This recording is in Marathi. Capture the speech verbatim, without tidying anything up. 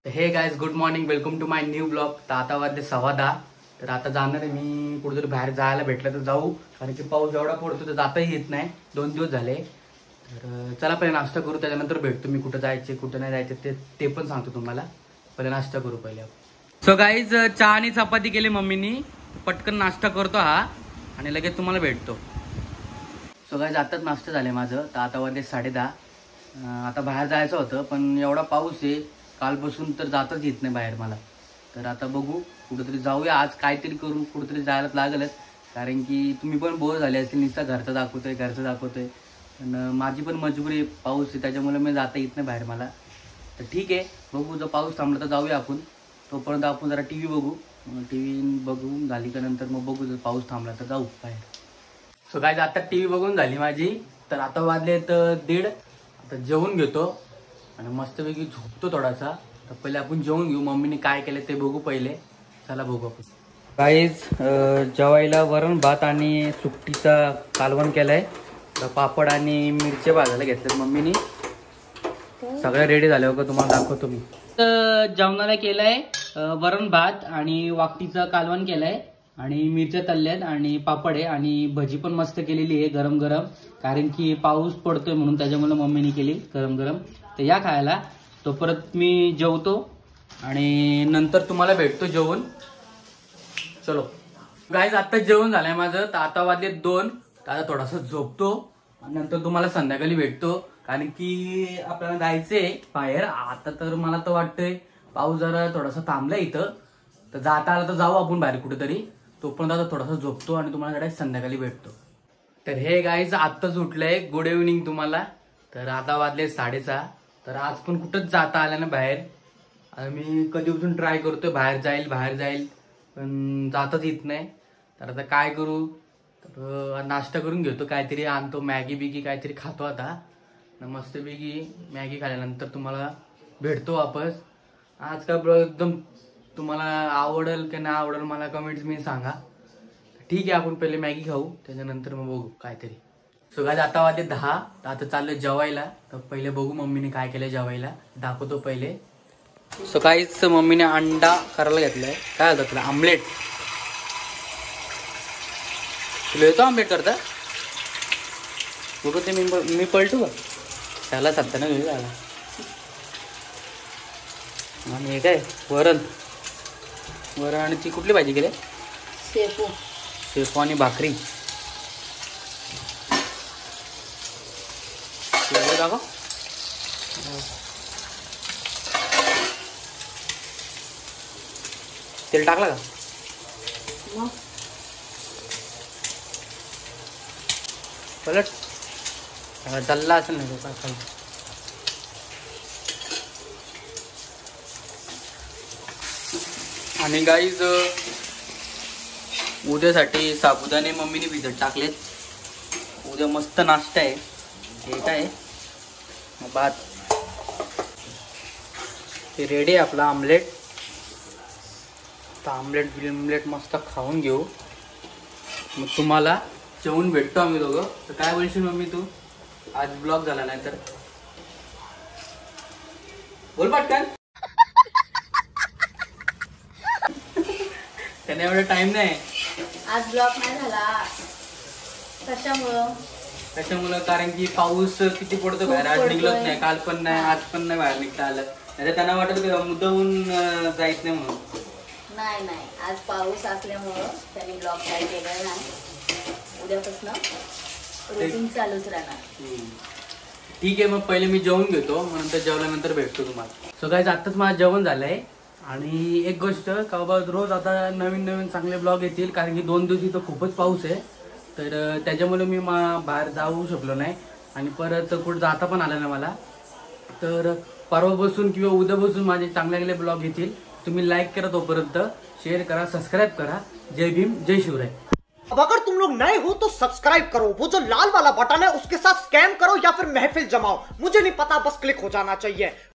हे guys, good morning, welcome to my new blog. तर आता वाजले सव्वा दहा. तर आता जाणार आहे मी कुठेतरी बाहेर जायला भेटलं तर जाऊ, कारण की पाऊस एवढा पडतो तर जाताही येत नाही. दोन दिवस झाले. तर चला पहिले नाश्ता करू, त्याच्यानंतर भेटतो मी. कुठं जायचे कुठं नाही जायचे ते ते पण सांगतो तुम्हाला. पहिले नाश्ता करू पहिले. सो गाईज, चहा आणि चपाती केली मम्मीनी. पटकन नाश्ता करतो हा आणि लगेच तुम्हाला भेटतो. सो गाईज, आताच नाश्ता झाले माझं. तर आता वाजले साडे दहा. आता बाहेर जायचं होतं पण एवढा पाऊस आहे कालपासून तर जाताच येत नाही बाहेर मला. तर आता बघू कुठेतरी जाऊया आज, काहीतरी करू, कुठेतरी जायलाच लागलच. कारण की तुम्ही पण बोर झाले असेल, नुसता घरचं दाखवतोय घरचं दाखवतोय. पण माझी पण मजबुरी, पाऊस आहे त्याच्यामुळे मी जाता येत नाही बाहेर मला. तर ठीक आहे, बघू जर पाऊस थांबला तर जाऊया आपण. तोपर्यंत आपण जरा टी व्ही बघू. टी व्ही बघून झाली का नंतर मग बघू, जर पाऊस थांबला तर जाऊ बाहेर. सो गाईज, आता टी व्ही बघून झाली माझी. तर आता वाजले तर दीड. आता जेवून घेतो आणि मस्तपैकी झोपतो थोडासा. तर पहिले आपण जेवून घेऊ. मम्मीने काय केलं ते बघू पहिले. चला बघू आपण. गाईज, जेवायला वरण भात आणि सुकटीचा कालवण केलाय. तर पापड आणि मिरच्या भाजायला घेतल्यात मम्मीने. सगळं रेडी झालं का तुम्हाला दाखवतो मी. तर जेवणाला केलंय वरण भात आणि वाकटीचं कालवण केलंय आणि मिरच्या तळल्यात आणि पापड आहे आणि भजी पण मस्त केलेली आहे गरम गरम. कारण की पाऊस पडतोय म्हणून त्याच्यामुळे मम्मीने केली गरम गरम. तर या खायला. तो परत मी जेवतो आणि नंतर तुम्हाला भेटतो जेवण. चलो गाईज, आता जेवण झालंय माझं. तर आता वाजले दोन. तर आता थोडासा झोपतो आणि नंतर तुम्हाला संध्याकाळी भेटतो. कारण की आपल्याला जायचंय बाहेर. आता तर मला तर वाटतंय पाऊस जरा थोडासा थांबलाय इथं. तर जाता आला तर जाऊ आपण बाहेर कुठेतरी. तोपर्यंत आता थोडासा झोपतो आणि तुम्हाला डायरेक्ट संध्याकाळी भेटतो. तर हे गाईज, आत्ताच उठलंय. गुड इव्हनिंग तुम्हाला. तर आता वाजले साडेसहा. तर आज पण कुठंच जाता आलं ना बाहेर. मी कधीपासून ट्राय करतोय बाहेर जाईल बाहेर जाईल पण जातच येत नाही. तर आता काय करू. तर नाश्ता करून घेतो, काहीतरी आणतो, मॅगी बिगी काहीतरी खातो आता. मस्तपैकी मॅगी खाल्ल्यानंतर तुम्हाला भेटतो वापस. आज का ब्लॉग एकदम तुम्हाला आवडेल की नाही आवडेल मला कमेंट्स मी सांगा. ठीक आहे, आपण पहिले मॅगी खाऊ, त्याच्यानंतर मग बघू काहीतरी. सो गाईज, आता वाजले दहा. तर आता चाललं जेवायला. तर पहिले बघू मम्मीने काय केलं जेवायला, दाखवतो पहिले. सो गाईज, मम्मीने अंडा करायला घेतलाय. काय होतं तुला, आमलेट. तुला येतो आमलेट करता? बघू ते मी मी पलटू का त्याला सत्ता ना घेऊ झाला. आणि हे काय वरण वरण आणि ती कुठली भाजी केली? शेपू. शेपू आणि भाकरी. दाखव. तेल टाकला का? पलट जल्ला असेल नाही तो खाली. आणि गाईज, उद्यासाठी साबुदाणे मम्मीने भिजत टाकलेत. उद्या मस्त नाश्ता आहे. हे काय भात. ते रेडी आहे आपला आमलेट. तर आमलेट बिमलेट मस्त खाऊन घेऊ. मग तुम्हाला जेवून भेटतो आम्ही दोघं. तर काय बोलशील मम्मी तू? आज ब्लॉग झाला नाही तर बोल पटकन. त्याने एवढा टाइम नाही. आज ब्लॉग नाही झाला. कशामुळं? त्याच्यामुळं कारण की पाऊस किती पडतो बाहेर. आज निघलत नाही, काल पण नाही, आज पण नाही बाहेर निघता आलं. नाही त्यांना वाटत मुद्दाहून जायच नाही म्हणून. नाही नाही, आज पाऊस असल्यामुळं त्यांनी ब्लॉग काय केलं नाही. उद्यापासून रुटीन चालूच राहणार. ठीक आहे, मग पहिले मी जेवून घेतो, मग नंतर जेवल्यानंतर भेटतो तुम्हाला. सो गाईज, आत्ताच माझं जेवण झालंय. आणि एक गोष्ट का बाबा, रोज आता नवीन नवीन चांगले ब्लॉग येतील. कारण की दोन दिवस इथं खूपच पाऊस आहे. तर त्याच्यामुळे मी मा बाहेर जाऊ शकलो नाही आणि परत कुठं जाता पण आलं नाही मला. तर परवापासून किंवा उद्यापासून माझे चांगले चांगले ब्लॉग येतील. तुम्ही लाईक करा, तोपर्यंत शेअर करा, सबस्क्राईब करा. जय भीम, जय शिवराय. अब अगर तुम लोग नए हो तो सब्सक्राइब करो, वो जो लाल वाला बटन है उसके साथ स्कैम करो या फिर महफिल जमाओ, मुझे नहीं पता, बस क्लिक हो जाना चाहिए।